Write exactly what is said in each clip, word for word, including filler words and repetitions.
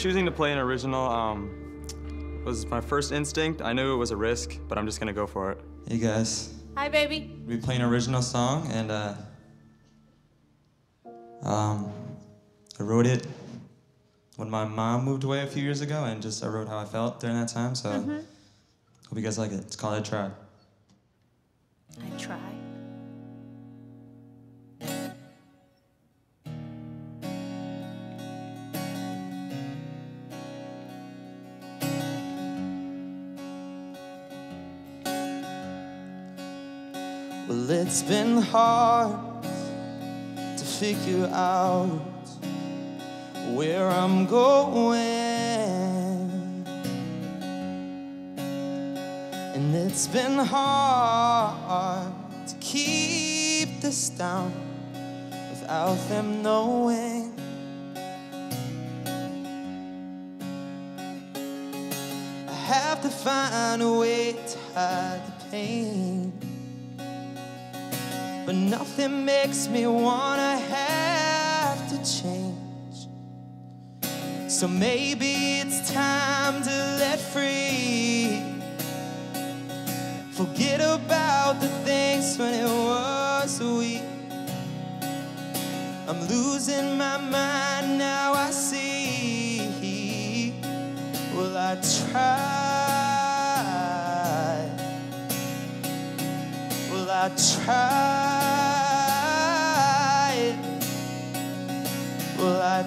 choosing to play an original um, was my first instinct. I knew it was a risk, but I'm just gonna go for it. Hey guys. Hi, baby. We play an original song, and uh, um, I wrote it when my mom moved away a few years ago, and just I wrote how I felt during that time. So Mm-hmm. hope you guys like it. It's called I Tried. I tried. Well, it's been hard to figure out where I'm going, and it's been hard to keep this down without them knowing. I have to find a way to hide the pain, but nothing makes me wanna have to change. So maybe it's time to let free. Forget about the things when it was we. I'm losing my mind now, I see. Well, I tried. Well, I tried. Well, I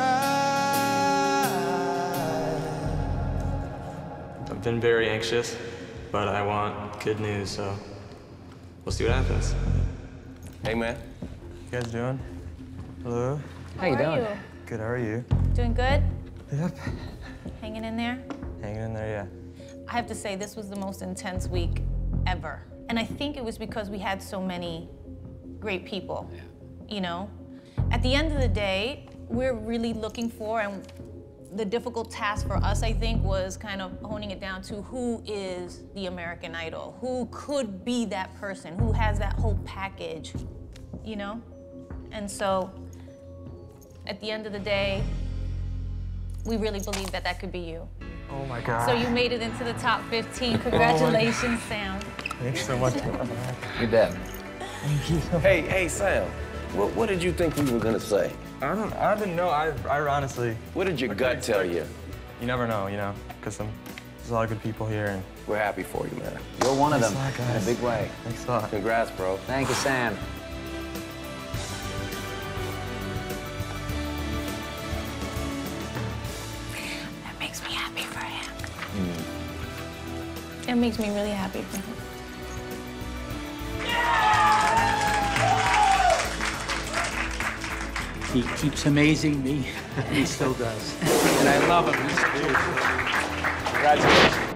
tried. I've been very anxious, but I want good news, so we'll see what happens. Hey, man. You guys doing? Hello? How you doing? You? Good, how are you? Doing good? Yep. Hanging in there? Hanging in there, yeah. I have to say, this was the most intense week ever. And I think it was because we had so many great people, yeah. You know? At the end of the day, we're really looking for, and the difficult task for us, I think, was kind of honing it down to who is the American Idol? Who could be that person? Who has that whole package, you know? And so, at the end of the day, we really believe that that could be you. Oh my God. So you made it into the top fifteen. Congratulations, oh Sam. Thanks so much. You bet. Thank you. Hey, hey, Sam. What, what did you think we were gonna say? I don't. I didn't know. I. I honestly. What did your gut tell you? You never know, you know, because there's a lot of good people here, and we're happy for you, man. You're one of them Thanks a lot, guys. in a big way. Thanks a lot. Congrats, bro. Thank you, Sam. That makes me happy for him. Mm. It makes me really happy for him. He keeps amazing me. He still does. And I love him. He's cool. Congratulations.